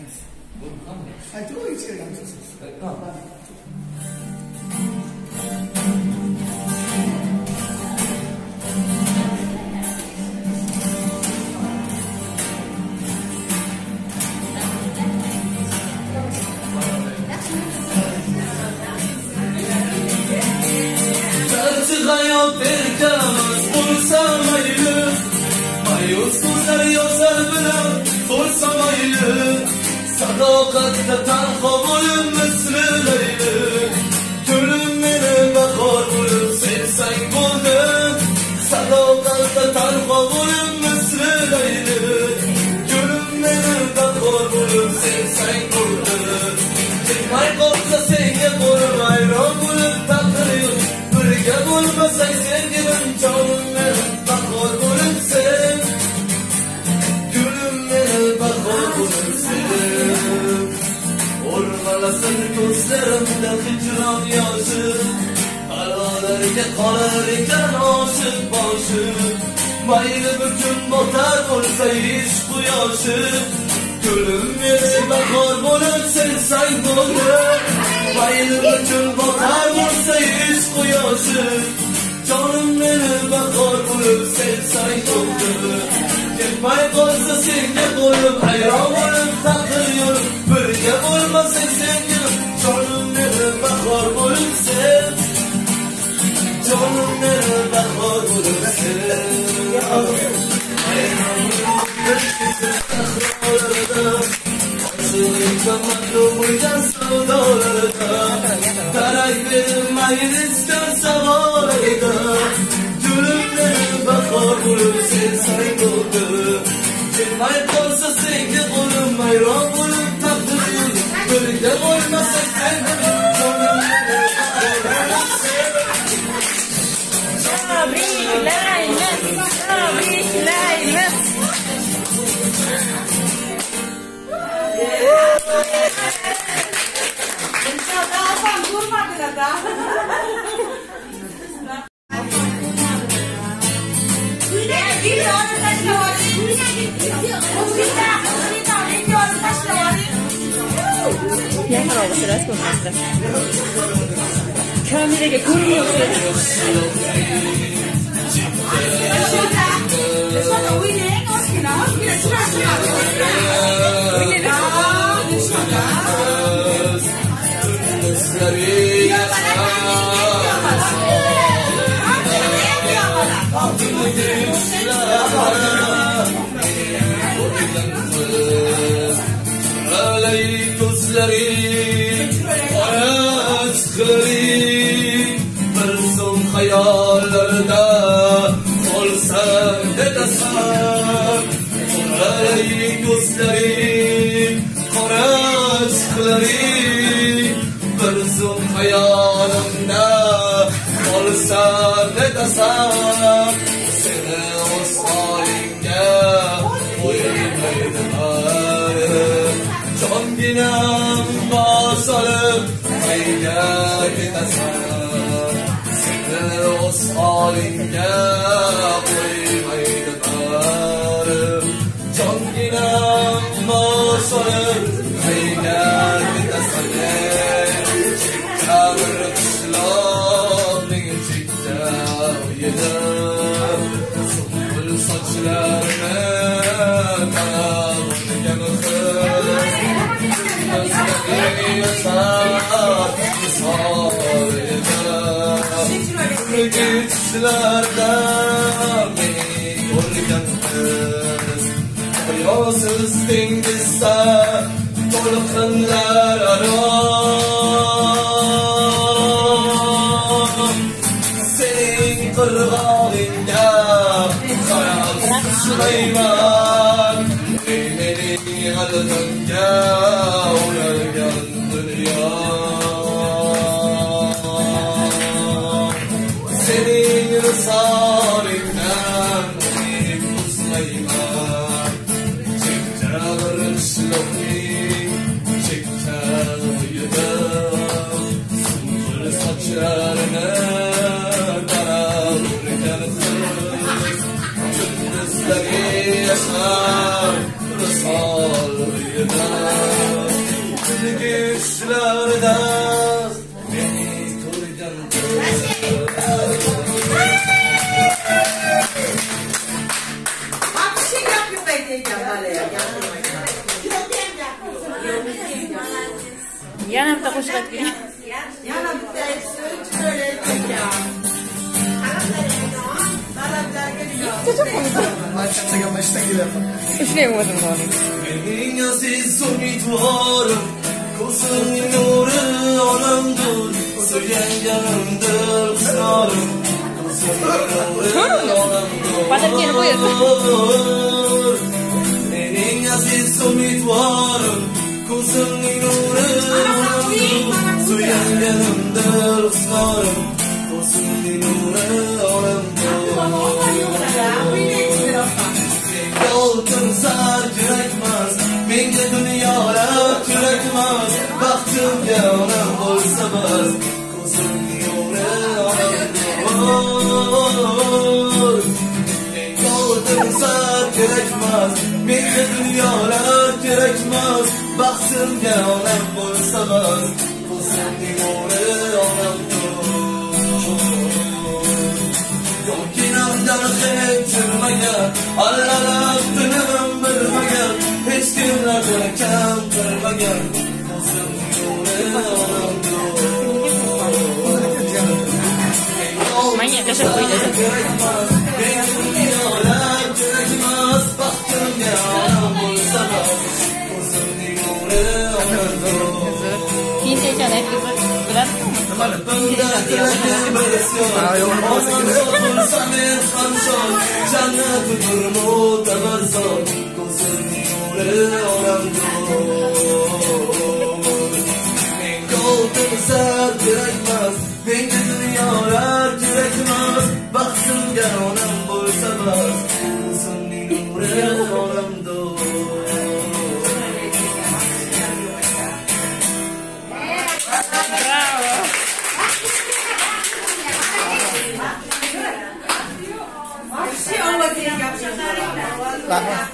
最後一个杨子是。 hayat berkemez olsa maylı Mayus kuzlar yozar bilen olsa maylı Sadakatte tanha boyun misli leyli Gülüm meni bakar boyun sevsen buldum Sadakatte tanha boyun misli leyli Gülüm meni bakar boyun sevsen buldum Çıkmay korsa senge boyun ayran boyun takırıyor Birge bo'lmasak sevgilim jonim meni bahor bo'lib sev Gulim meni bahor bo'lib sev O'rg'alasin ko'zlarimda hijron yoshi Halolarga qolar ekan oshiq boshim Mayli butun botar bo'lsa ish quyoshi Gulim meni bahor bo'lib sevsang bo'ldi Mayli butun botar bo'lsa ish quyoshi Jonim meni bahor bo'lib sevsang bo'ldi Ketmay qolsa senga qo'yib hayron bo'lib taqir yo'lim Birga bo'lmasang sevgilim jonim meni bahor bo'lib sev Jonim meni bahor bo'lib sev Maklum uydan savdolarda Tarak benim maylistan savolida Gulim meni bahor bo'lib sevsang bo'ldi Kelmay qolsa senga qo'lim hayron bo'lib taqdir yo'lim Birga bo'lmasak senga jonim meni bahor bo'lib sev Tabriklaymiz Yangar oldu sırası konuştu. Kameraya görmüyor bir so'm hayollarda olsan dadasan Qoray ko'zlaring qora chiqlaring bir so'm hayolimda olsan dadasan seni o'z holingga qo'ymaydilar jonginam bosh olib qayga ketasan seni o'z holingga qo'ymaydilar jonginam bosh olib qayga ketasan chekka bir qishloqning chekka uyida sumbul sochlarini tarab Gitişlerden beni ko'rgan qiz Hayosiz dengizda to'lqinlar aro Sening qirg'og'ingga qarab sulayman Mening g'alvamga o'ralgan dunyo Sening risolingdan men uzmayman Chekka bir qishloqning chekka uyida Sumbul sochlarini tarab urgan qiz Kunduzlari yashar risol Alıyda güçlerde beni toydan Yana bitta qo'shiq aytgin. Yana bitta Ushlayman o'zimni oling. Mening aziz umidvorim ko'zimning nuri olamdur so'yganganimdir husnorim ko'zimning nuri olamdur Padarkani qo'yasiz. Mening aziz umidvorim ko'zimning nuri olamdur so'yganganimdir husnorim ko'zimning nuri olamdur Oltin zar kerakmas, menga dunyolar kerakmas, baxtimga onam bo'lsa bas, ko'zimning nuri olamdur. Menga oltin zar kerakmas, menga dunyolar kerakmas, baxtimga onam bo'lsa bas, ko'zimning nuri olamdur. Yo'kinamdan hechirmagan, Allahlar dilim bilmagan, hech kimlardan kam qilmagan, ko'zimning nuri olamdur. Menga tashlab qo'yinglar. Menga dunyolar kerakmas, baxtimga onam bo'lsa bas, ko'zimning nuri olamdur. Kiyincha aytib bilasizmi? Menga dunyolar kerakmas, baxtimga onam bo'lsa bas, ko'zimning nuri olamdur. Bravo.